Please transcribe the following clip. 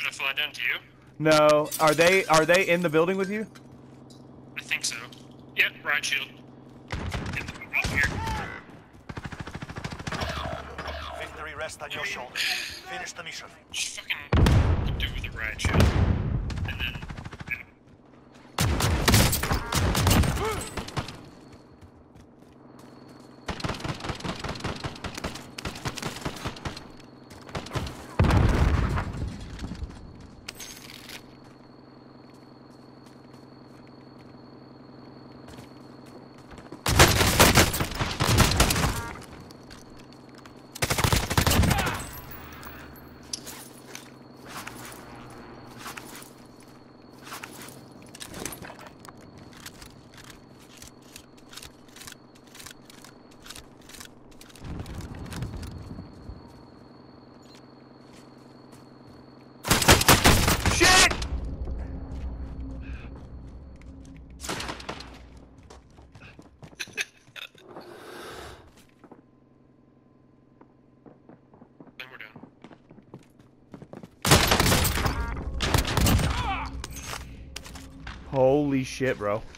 Should I fly down to you? No. Are they in the building with you? I think so. Yep, right shield. Up here. Victory rests on your shoulders. Finish the mission. Just fucking do with the right shield. And then... Holy shit, bro.